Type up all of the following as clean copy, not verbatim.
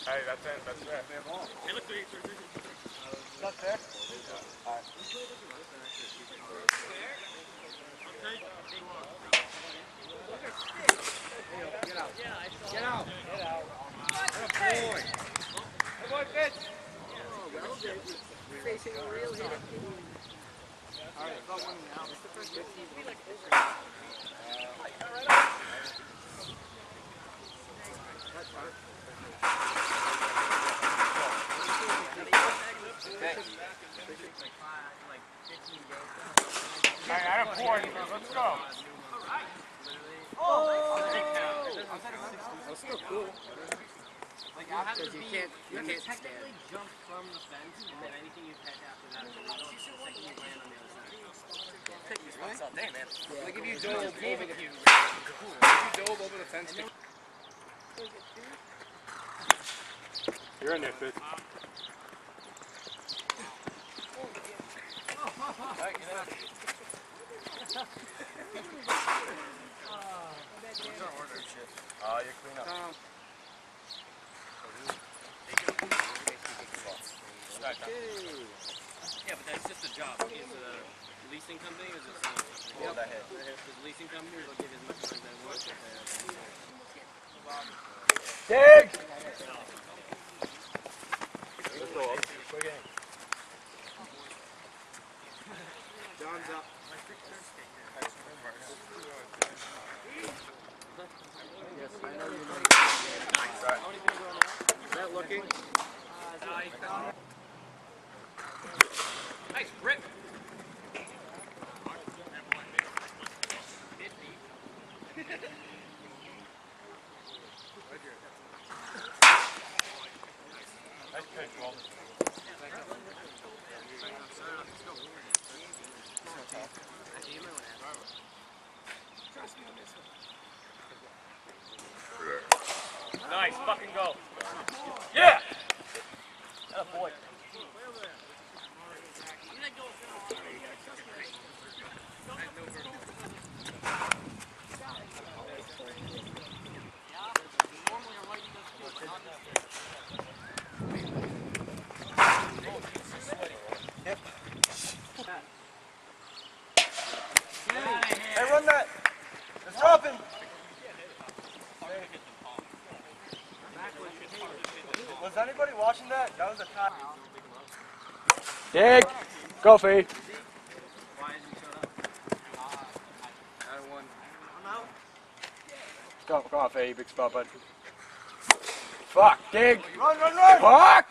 Hey, that's it. That's fair. Hey, look, three. That's fair. All right. Get out. Get out. Hey, boy. Hey, boy, Fitz. Facing a real hit. All right, got one now. It's the first 15. Hey, I have 40. Let's go. Oh! That's still cool. Like after you can't technically jump from the fence, and then anything you catch after that, you don't the second you land on the other side. take these ones all day, man. Like if you dove over the fence. You're in there, Fitz. Oh, you clean up. Yeah, but that's just a job. Is it a leasing company or is it selling company? Hold that head. Is it a leasing company or will give you as much money as they want? Dig! Let's go. Quick game. John's up. Yes, I know you know. Is that looking? Nice grip. Nice pitch, Walter. Nice, fucking go. Yeah! That boy. Yep. Hey, run that! It's dropping! Was anybody watching that? That was a tie. Dig! Go, Fee. Why didn't you show up? I won. I'm out. Go on, Fee. Big spot, bud. Fuck! Dig! Run, run, run! Fuck!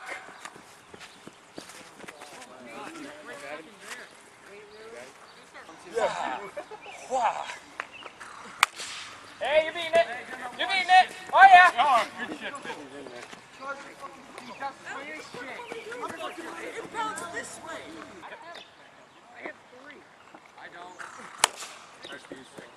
Yeah. Wow. Hey, you're beating it! You're beating it! Oh, yeah! Oh, good shit, Fitz. It bounced this way. I have 3. I don't. Nice